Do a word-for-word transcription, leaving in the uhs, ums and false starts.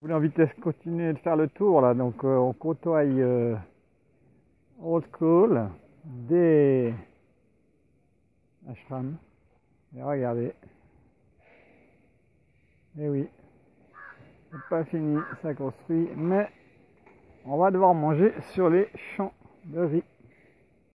Je voulais en vitesse continuer de faire le tour là, donc euh, on côtoie euh, Old School, des ashrams. Et regardez. Et oui, c'est pas fini, ça construit, mais on va devoir manger sur les champs de riz.